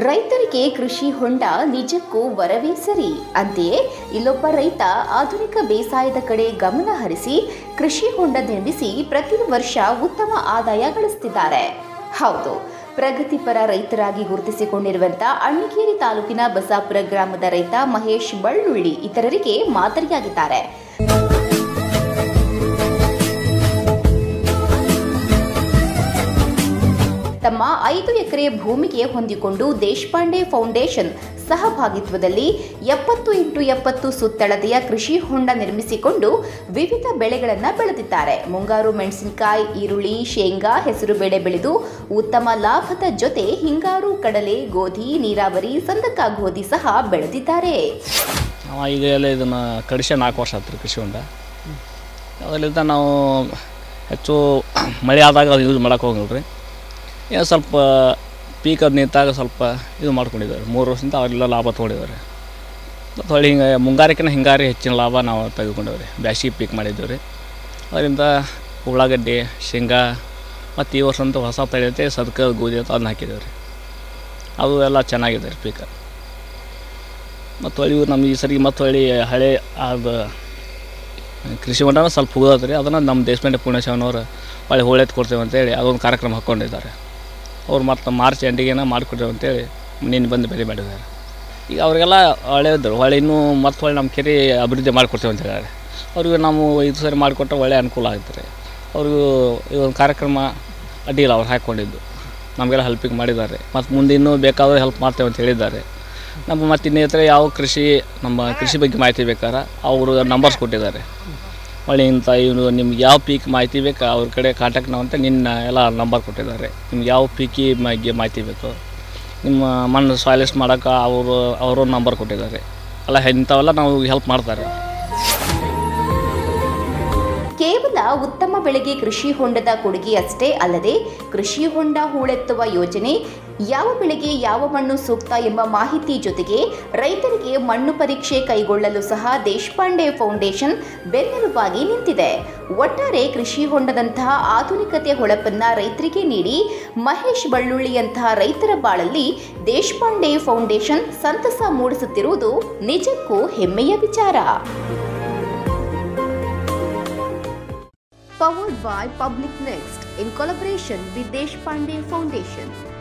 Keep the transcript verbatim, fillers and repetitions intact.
ರೈತರಿಗೆ ಕೃಷಿ ಹೊಂಡ ನಿಜಕ್ಕೂ ವರವೇ ಸರಿ. ಅಂತೆಯೇ ಇಲ್ಲೊಬ್ಬ ರೈತ ಆಧುನಿಕ ಬೇಸಾಯದ ಕಡೆ ಗಮನ ಹರಿಸಿ ಕೃಷಿ ಹೊಂಡ ನಿರ್ಮಿಸಿ ಪ್ರತಿ ವರ್ಷ ಉತ್ತಮ ಆದಾಯ ಗಳಿಸುತ್ತಿದ್ದಾರೆ. ಹೌದು, ಪ್ರಗತಿಪರ ರೈತರಾಗಿ ಗುರುತಿಸಿಕೊಂಡಿರುವಂಥ ಅಣ್ಣಿಗೇರಿ ತಾಲೂಕಿನ ಬಸಾಪುರ ಗ್ರಾಮದ ರೈತ ಮಹೇಶ್ ಬಳ್ಳುಳ್ಳಿ ಇತರರಿಗೆ ಮಾದರಿಯಾಗಿದ್ದಾರೆ. ತಮ್ಮ ಐದು ಎಕರೆ ಭೂಮಿಗೆ ಹೊಂದಿಕೊಂಡು ದೇಶಪಾಂಡೆ ಫೌಂಡೇಶನ್ ಸಹಭಾಗಿತ್ವದಲ್ಲಿ ಎಪ್ಪತ್ತು ಇಂಟು ಎಪ್ಪತ್ತು ಸುತ್ತಳತೆಯ ಕೃಷಿ ಹೊಂಡ ನಿರ್ಮಿಸಿಕೊಂಡು ವಿವಿಧ ಬೆಳೆಗಳನ್ನು ಬೆಳೆದಿದ್ದಾರೆ. ಮುಂಗಾರು ಮೆಣಸಿನಕಾಯಿ, ಈರುಳ್ಳಿ, ಶೇಂಗಾ, ಹೆಸರು ಬೇಳೆ ಬೆಳೆದು ಉತ್ತಮ ಲಾಭದ ಜೊತೆ ಹಿಂಗಾರು ಕಡಲೆ, ಗೋಧಿ, ನೀರಾವರಿ, ಸಂದಕ ಗೋಧಿ ಸಹ ಬೆಳೆದಿದ್ದಾರೆ. ಈಗ ಎಲ್ಲ ಇದನ್ನು ಕಡಿಸೆ ನಾಲ್ಕು ವರ್ಷ ಆಯ್ತು ಕೃಷಿ ಹೊಂಡ. ಅದರಿಂದ ನಾವು ಹೆಚ್ಚು ಮಳೆ ಆದಾಗ ಅದು ಯೂಸ್ ಮಾಡೋಕೆ ಹೋಗಲ್ರಿ. ಏನು ಸ್ವಲ್ಪ ಪೀಕ್ ಅದು ನಿಂತಾಗ ಸ್ವಲ್ಪ ಇದು ಮಾಡ್ಕೊಂಡಿದ್ದಾರೆ. ಮೂರು ವರ್ಷದಿಂದ ಅವರೆಲ್ಲ ಲಾಭ ತೊಗೊಂಡಿದ್ದಾರೆ. ಮತ್ತು ಹೊಳ್ಳಿ ಹಿಂಗೆ ಮುಂಗಾರಿಕಿನ ಹಿಂಗಾರಿ ಹೆಚ್ಚಿನ ಲಾಭ ನಾವು ತೆಗೆದುಕೊಂಡೇವ್ರಿ. ಬ್ಯಾಸಿಗೆ ಪೀಕ್ ಮಾಡಿದ್ದೇವೆ ರೀ. ಅದರಿಂದ ಉಳ್ಳಾಗಡ್ಡಿ, ಶೇಂಗಾ ಮತ್ತು ಈ ವರ್ಷ ಅಂತೂ ಹೊಸ ತಳಿ ಐತೆ ಸದ್ಕ ಗೋಧಿ ಅಂತ ಅದನ್ನ ಹಾಕಿದ್ದೇವೆ ರೀ. ಅದು ಎಲ್ಲ ಚೆನ್ನಾಗಿದೆ ರೀ ಪೀಕ್. ಮತ್ತು ಹೊಳ್ಳಿ ನಮ್ಮ ಈ ಸರಿ ಮತ್ತು ಹೊಳ್ಳಿ ಹಳೆ ಅದು ಕೃಷಿ ಹೊಂಡನ ಸ್ವಲ್ಪ ಹೋಗೋದು ರೀ. ಅದನ್ನು ನಮ್ಮ ದೇಶಪಾಂಡೆ ಪುಣ್ಯಶಾವನವ್ರು ಹೊಳ್ಳಿ ಹೋಳೆತ್ತು ಕೊಡ್ತೇವೆ ಅಂತೇಳಿ ಅದೊಂದು ಕಾರ್ಯಕ್ರಮ ಹಾಕ್ಕೊಂಡಿದ್ದಾರೆ. ಅವ್ರು ಮತ್ತು ಮಾರ್ಚ್ ಎಂಡಿಗೆನ ಮಾಡಿಕೊಡ್ತೇವೆ ಅಂತೇಳಿ ನಿನ್ನೆ ಬಂದು ಬೆಲೆ ಮಾಡಿದ್ದಾರೆ. ಈಗ ಅವರಿಗೆಲ್ಲ ಒಳ್ಳೆಯದ್ರು ಹೊಳ್ಳಿ ಇನ್ನೂ ಮತ್ತು ಹೊಳ್ಳಿ ನಮ್ಮ ಕೆರೆ ಅಭಿವೃದ್ಧಿ ಮಾಡಿಕೊಡ್ತೇವೆ ಅಂತ ಹೇಳಿದ್ದಾರೆ. ಅವ್ರಿಗೆ ನಾವು ಇದು ಸರಿ ಮಾಡಿಕೊಟ್ರೆ ಒಳ್ಳೆಯ ಅನುಕೂಲ ಆಗ್ತಾರೆ. ಅವ್ರಿಗೂ ಈ ಒಂದು ಕಾರ್ಯಕ್ರಮ ಅಡ್ಡಿಲ್ಲ ಅವ್ರು ಹಾಕ್ಕೊಂಡಿದ್ದು ನಮಗೆಲ್ಲ ಹೆಲ್ಪಿಂಗ್ ಮಾಡಿದ್ದಾರೆ. ಮತ್ತು ಮುಂದೆ ಇನ್ನೂ ಬೇಕಾದರೂ ಹೆಲ್ಪ್ ಮಾಡ್ತೇವೆ ಅಂತ ಹೇಳಿದ್ದಾರೆ. ನಮ್ಮ ಮತ್ತು ಇನ್ನಿತರ ಯಾವ ಕೃಷಿ ನಮ್ಮ ಕೃಷಿ ಬಗ್ಗೆ ಮಾಹಿತಿ ಬೇಕಾದ್ರೆ ಅವರು ನಂಬರ್ಸ್ ಕೊಟ್ಟಿದ್ದಾರೆ. ಹೊಳ್ಳಿ ಇಂಥ ಇವನು ನಿಮ್ಗೆ ಯಾವ ಪೀಕ್ ಮಾಹಿತಿ ಬೇಕು ಅವ್ರ ಕಡೆ ಕಾಂಟ್ಯಾಕ್ಟ್ ನಾವು ಅಂತ ನಿನ್ನ ಎಲ್ಲ ನಂಬರ್ ಕೊಟ್ಟಿದ್ದಾರೆ. ನಿಮ್ಗೆ ಯಾವ ಪೀಕಿ ಬಗ್ಗೆ ಮಾಹಿತಿ ಬೇಕು, ನಿಮ್ಮ ಮಣ್ಣು ಸಾಯಿಲಿಸ್ಟ್ ಮಾಡೋಕೆ ಅವರು ಅವರು ನಂಬರ್ ಕೊಟ್ಟಿದ್ದಾರೆ. ಎಲ್ಲ ಇಂಥವೆಲ್ಲ ನಾವು ಹೆಲ್ಪ್ ಮಾಡ್ತಾರೆ. ಕೇವಲ ಉತ್ತಮ ಬೆಳೆಗೆ ಕೃಷಿ ಹೊಂಡದ ಕೊಡುಗೆ ಅಷ್ಟೇ ಅಲ್ಲದೆ ಕೃಷಿ ಹೊಂಡ ಹೂಳೆತ್ತುವ ಯೋಜನೆ, ಯಾವ ಬೆಳೆಗೆ ಯಾವ ಮಣ್ಣು ಸೂಕ್ತ ಎಂಬ ಮಾಹಿತಿ ಜೊತೆಗೆ ರೈತರಿಗೆ ಮಣ್ಣು ಪರೀಕ್ಷೆ ಕೈಗೊಳ್ಳಲು ಸಹ ದೇಶಪಾಂಡೆ ಫೌಂಡೇಶನ್ ಬೆನ್ನೆಲುಬಾಗಿ ನಿಂತಿದೆ. ಒಟ್ಟಾರೆ ಕೃಷಿ ಹೊಂಡದಂತಹ ಆಧುನಿಕತೆ ಹೊಳಪನ್ನ ರೈತರಿಗೆ ನೀಡಿ ಮಹೇಶ್ ಬಳ್ಳುಳ್ಳಿಯಂತಹ ರೈತರ ಬಾಳಲ್ಲಿ ದೇಶಪಾಂಡೆ ಫೌಂಡೇಶನ್ ಸಂತಸ ಮೂಡಿಸುತ್ತಿರುವುದು ನಿಜಕ್ಕೂ ಹೆಮ್ಮೆಯ ವಿಚಾರ. Powered by Public Next in collaboration with Deshpande Foundation.